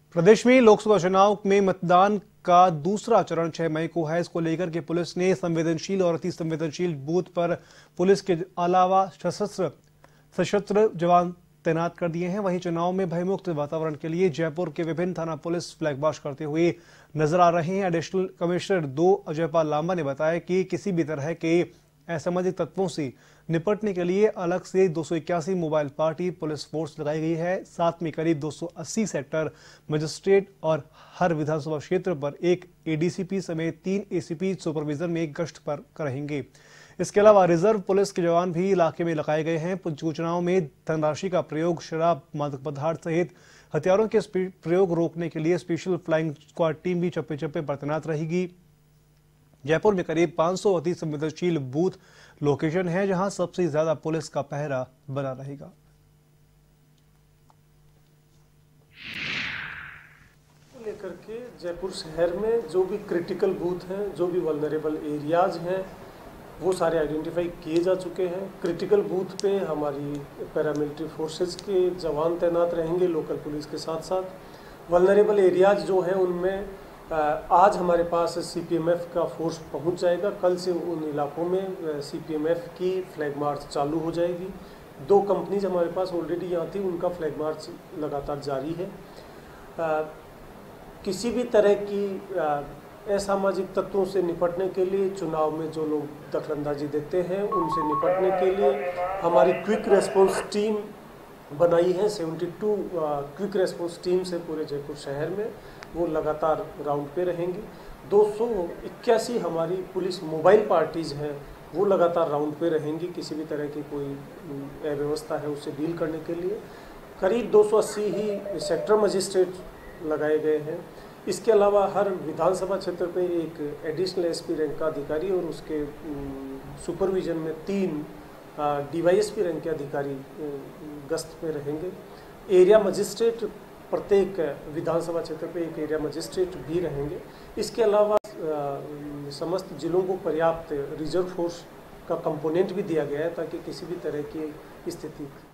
प्रदेश में लोकसभा चुनाव में मतदान का दूसरा चरण 6 मई को है। इसको लेकर के पुलिस ने संवेदनशील और अति संवेदनशील बूथ पर पुलिस के अलावा सशस्त्र जवान तैनात कर दिए हैं। वहीं चुनाव में भयमुक्त वातावरण के लिए जयपुर के विभिन्न थाना पुलिस फ्लैग मार्च करते हुए नजर आ रहे हैं। एडिशनल कमिश्नर 2 अजयपाल लांबा ने बताया कि किसी भी तरह के असामाजिक तत्वों से निपटने के लिए अलग से 281 मोबाइल पार्टी पुलिस फोर्स लगाई गई है। साथ में करीब 280 सेक्टर मजिस्ट्रेट और हर विधानसभा क्षेत्र पर एक एडीसीपी समेत 3 एसीपी सुपरविजन में गश्त पर रहेंगे। इसके अलावा रिजर्व पुलिस के जवान भी इलाके में लगाए गए हैं। चुनाव में धनराशि का प्रयोग, शराब, मादक पदार्थ सहित हथियारों के प्रयोग रोकने के लिए स्पेशल फ्लाइंग स्क्वाड टीम भी चप्पे चप्पे पर तैनात रहेगी। जयपुर में करीब 500 अति संवेदनशील बूथ लोकेशन है, जहां सबसे ज्यादा पुलिस का पहरा बना रहेगा। लेकर के जयपुर शहर में जो भी क्रिटिकल बूथ हैं, जो भी वल्नरेबल एरियाज हैं, वो सारे आइडेंटिफाई किए जा चुके हैं। क्रिटिकल बूथ पे हमारी पैरामिलिट्री फोर्सेस के जवान तैनात रहेंगे लोकल पुलिस के साथ साथ। वल्नरेबल एरियाज जो हैं उनमें आज हमारे पास सीपीएमएफ का फोर्स पहुंच जाएगा। कल से उन इलाकों में सीपीएमएफ की फ्लैग मार्च चालू हो जाएगी। 2 कंपनीज हमारे पास ऑलरेडी यहाँ थी, उनका फ्लैग मार्च लगातार जारी है। किसी भी तरह की असामाजिक तत्वों से निपटने के लिए, चुनाव में जो लोग दखलंदाजी देते हैं उनसे निपटने के लिए हमारी क्विक रेस्पॉन्स टीम बनाई है। 72 क्विक रेस्पॉन्स टीम से पूरे जयपुर शहर में वो लगातार राउंड पे रहेंगी। 281 हमारी पुलिस मोबाइल पार्टीज हैं, वो लगातार राउंड पे रहेंगी। किसी भी तरह की कोई अव्यवस्था है उससे डील करने के लिए करीब 280 ही सेक्टर मजिस्ट्रेट लगाए गए हैं। इसके अलावा हर विधानसभा क्षेत्र पे एक एडिशनल एसपी रैंक का अधिकारी और उसके सुपरविजन में 3 डीवाईएसपी रैंक के अधिकारी गश्त में रहेंगे। एरिया मजिस्ट्रेट प्रत्येक विधानसभा क्षेत्र पे एक एरिया मजिस्ट्रेट भी रहेंगे। इसके अलावा समस्त जिलों को पर्याप्त रिजर्व फोर्स का कंपोनेंट भी दिया गया है ताकि किसी भी तरह की स्थिति